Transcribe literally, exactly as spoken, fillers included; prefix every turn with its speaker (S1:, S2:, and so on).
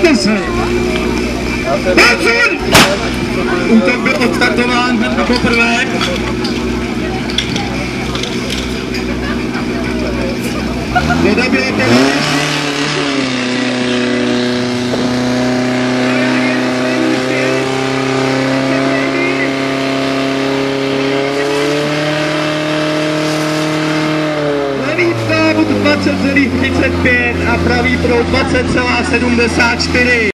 S1: deset. Pozor! Útok byl odstartován hned poprvé. Dodabějte levý vtávu dvacet celá třicet pět a pravý proud dvacet celá sedmdesát čtyři.